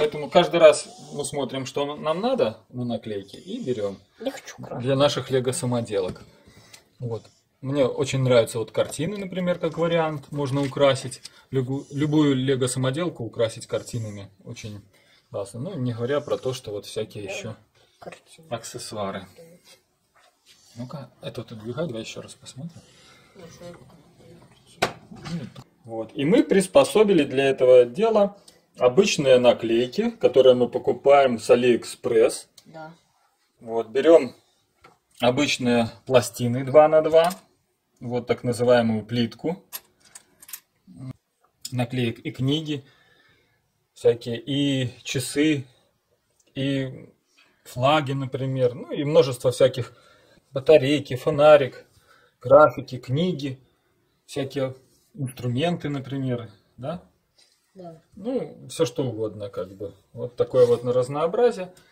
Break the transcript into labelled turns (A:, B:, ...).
A: Поэтому каждый раз мы смотрим, что нам надо на наклейке, и берем для наших лего-самоделок. Вот. Мне очень нравятся вот картины, например, как вариант. Можно украсить любую лего-самоделку, украсить картинами. Очень классно. Ну, не говоря про то, что вот всякие еще аксессуары. Ну-ка, это отодвигай, давай еще раз посмотрим. Вот. И мы приспособили для этого дела обычные наклейки, которые мы покупаем с AliExpress.
B: Да.
A: Вот, берем обычные пластины 2 на 2, вот так называемую плитку наклеек, и книги всякие, и часы, и флаги, например, ну и множество всяких батарейки, фонарик, графики, книги, всякие инструменты, например, да?
B: Да.
A: Ну, все что угодно, как бы. Вот такое вот на разнообразие.